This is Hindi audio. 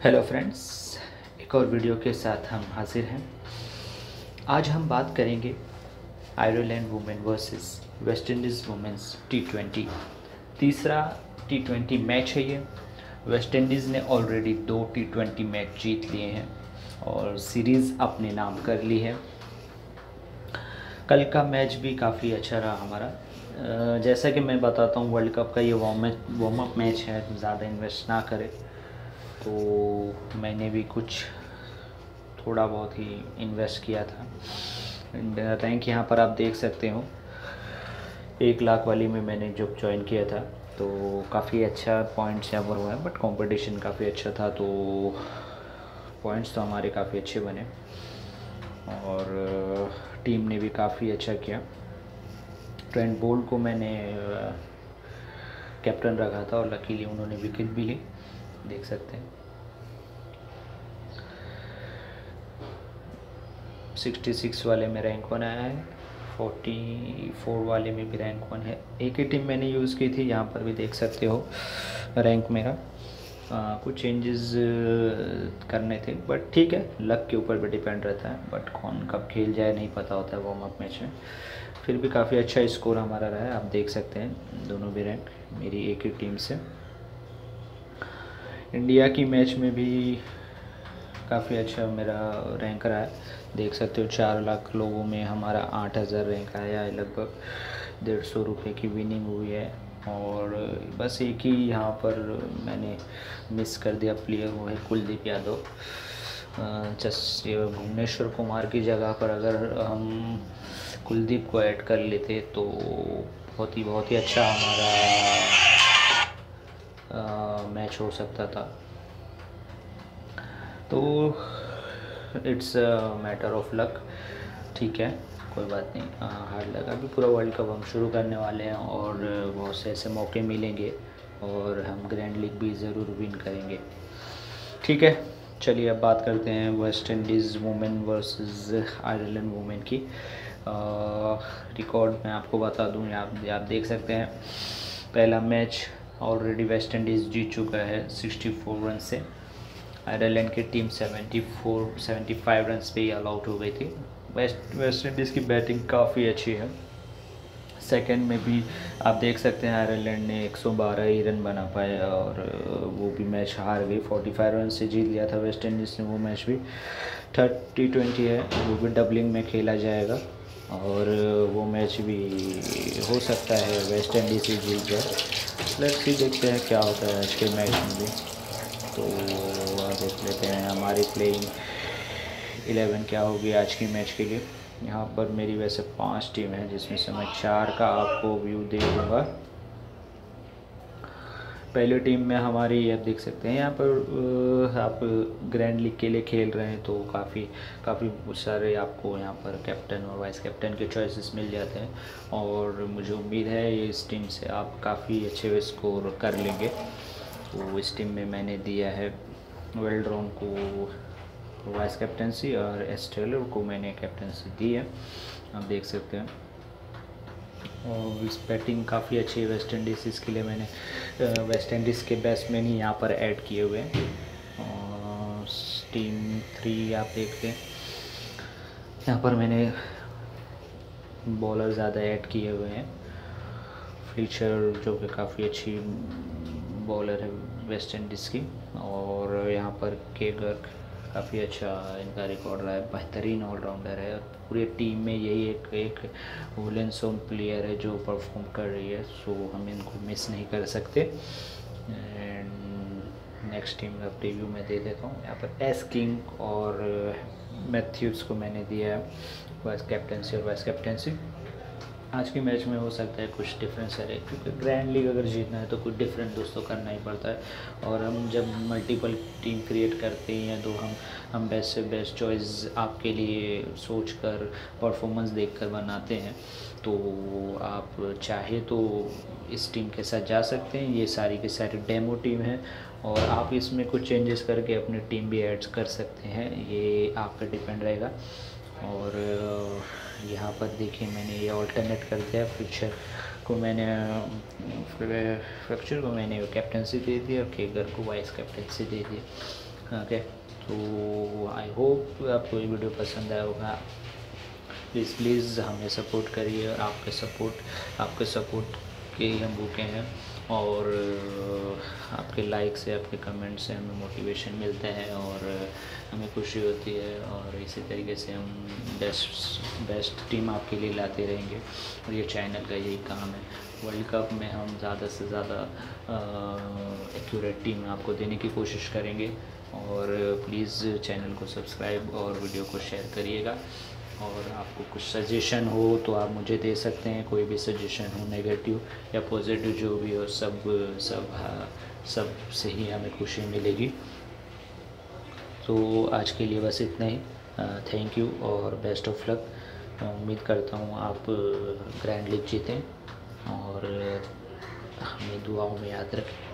हेलो फ्रेंड्स, एक और वीडियो के साथ हम हाजिर हैं। आज हम बात करेंगे Ireland women versus West Indies women's T20। तीसरा T20 मैच है ये। वेस्ट इंडीज़ ने ऑलरेडी 2 T20 मैच जीत लिए हैं और सीरीज़ अपने नाम कर ली है। कल का मैच भी काफ़ी अच्छा रहा हमारा। जैसा कि मैं बताता हूँ, वर्ल्ड कप का ये वार्म अप मैच है, ज़्यादा इन्वेस्ट ना करें। तो मैंने भी कुछ थोड़ा बहुत ही इन्वेस्ट किया था। रैंक यहाँ पर आप देख सकते हो, 1 लाख वाली में मैंने जब ज्वाइन किया था तो काफ़ी अच्छा पॉइंट्स यहाँ पर हुआ है। बट कंपटीशन काफ़ी अच्छा था तो पॉइंट्स तो हमारे काफ़ी अच्छे बने और टीम ने भी काफ़ी अच्छा किया। ट्रेंट बोल्ट को मैंने कैप्टन रखा था और लकीली उन्होंने विकेट भी ली, देख सकते हैं। 66 वाले में रैंक 1 आया है, 44 वाले में भी रैंक 1 है। एक ही टीम मैंने यूज़ की थी, यहाँ पर भी देख सकते हो रैंक मेरा। कुछ चेंजेस करने थे बट ठीक है, लक के ऊपर भी डिपेंड रहता है। बट कौन कब खेल जाए नहीं पता होता है वार्म अप मैच में। फिर भी काफ़ी अच्छा स्कोर हमारा रहा है, आप देख सकते हैं दोनों भी रैंक मेरी एक ही टीम से। इंडिया की मैच में भी काफ़ी अच्छा मेरा रैंक रहा है, देख सकते हो। 4 लाख लोगों में हमारा 8000 रैंक आया है, लगभग 150 रुपये की विनिंग हुई है। और बस एक ही यहाँ पर मैंने मिस कर दिया प्लेयर, वो है कुलदीप यादव। जस्ट भुवनेश्वर कुमार की जगह पर अगर हम कुलदीप को ऐड कर लेते तो बहुत ही अच्छा हमारा मैच हो सकता था। तो इट्स मैटर ऑफ लक, ठीक है, कोई बात नहीं। Hard luck. अभी पूरा वर्ल्ड कप हम शुरू करने वाले हैं और बहुत से ऐसे मौके मिलेंगे और हम ग्रैंड लीग भी ज़रूर विन करेंगे, ठीक है। चलिए अब बात करते हैं West Indies women versus Ireland women की। रिकॉर्ड मैं आपको बता दूं, आप देख सकते हैं। पहला मैच ऑलरेडी वेस्ट इंडीज़ जीत चुका है 64 रन से। आयरलैंड की टीम 75 रन पे ही ऑल आउट हो गई थी। वेस्ट इंडीज़ की बैटिंग काफ़ी अच्छी है। सेकंड में भी आप देख सकते हैं आयरलैंड ने 112 ही रन बना पाए और वो भी मैच हार गई। 45 रन से जीत लिया था वेस्ट इंडीज़ ने वो मैच भी। थर्ड T20 है, वो भी डबलिंग में खेला जाएगा और वो मैच भी हो सकता है वेस्ट इंडीज़ ही जीत जाए। लेट्स सी, देखते हैं क्या होता है आज के मैच में भी। तो देख लेते हैं हमारी प्लेइंग 11 क्या होगी आज की मैच के लिए। यहाँ पर मेरी वैसे 5 टीम है, जिसमें से मैं 4 का आपको व्यू दे दूँगा। पहली टीम में हमारी आप देख सकते हैं, यहाँ पर आप ग्रैंड लीग के लिए खेल रहे हैं तो काफ़ी सारे आपको यहाँ पर कैप्टन और वाइस कैप्टन के चॉइसेस मिल जाते हैं और मुझे उम्मीद है इस टीम से आप काफ़ी अच्छे स्कोर कर लेंगे। तो इस टीम में मैंने दिया है वेल्ड्रॉन को वाइस कैप्टनसी और एस्टेलर को मैंने कैप्टनसी दी है, आप देख सकते हैं। और इस बैटिंग काफ़ी अच्छी है वेस्ट इंडीज़, इसके लिए मैंने वेस्ट इंडीज़ के बैट्समैन ही यहाँ पर ऐड किए हुए हैं। और टीम 3 आप देखते हैं, यहाँ पर मैंने बॉलर ज़्यादा ऐड किए हुए हैं। फ्लीचर जो कि काफ़ी अच्छी बॉलर है वेस्ट इंडीज़ की, और यहाँ पर के गर्क काफ़ी अच्छा इनका रिकॉर्ड रहा है, बेहतरीन ऑलराउंडर है। पूरी टीम में यही एक वुलेंसोन प्लेयर है जो परफॉर्म कर रही है, सो हम इनको मिस नहीं कर सकते। एंड नेक्स्ट टीम का प्रीव्यू मैं दे देता हूँ। यहाँ पर एस किंग और मैथ्यूज़ को मैंने दिया है वाइस कैप्टनसी और वाइस कैप्टनसी। आज के मैच में हो सकता है कुछ डिफरेंस है, क्योंकि ग्रैंड लीग अगर जीतना है तो कुछ डिफरेंट दोस्तों करना ही पड़ता है। और हम जब मल्टीपल टीम क्रिएट करते हैं तो हम बेस्ट से बेस्ट चॉइस आपके लिए सोच कर परफॉर्मेंस देख कर बनाते हैं। तो आप चाहे तो इस टीम के साथ जा सकते हैं, ये सारी की सारी डेमो टीम है और आप इसमें कुछ चेंजेस करके अपनी टीम भी ऐड कर सकते हैं, ये आप पर डिपेंड रहेगा। और यहाँ पर देखिए मैंने ये ऑल्टरनेट कर दिया। फ्लेक्चर को मैंने कैप्टनसी दे दी और केगर को वाइस कैप्टनसी दे दी। ओके, तो आई होप आपको ये वीडियो पसंद आया होगा। प्लीज़ हमें सपोर्ट करिए, और आपके सपोर्ट के ही हम भूखे हैं, और आपके लाइक से, आपके कमेंट से हमें मोटिवेशन मिलता है और हमें खुशी होती है, और इसी तरीके से हम बेस्ट टीम आपके लिए लाते रहेंगे, और ये चैनल का यही काम है। वर्ल्ड कप में हम ज़्यादा से ज़्यादा एक्यूरेट टीम आपको देने की कोशिश करेंगे, और प्लीज़ चैनल को सब्सक्राइब और वीडियो को शेयर करिएगा। और आपको कुछ सजेशन हो तो आप मुझे दे सकते हैं, कोई भी सजेशन हो, नेगेटिव या पॉजिटिव जो भी हो, सब से ही हमें खुशी मिलेगी। तो आज के लिए बस इतना ही। थैंक यू और बेस्ट ऑफ लक। उम्मीद करता हूँ आप ग्रैंड लीग जीतें, और हमें दुआओं में याद रखें।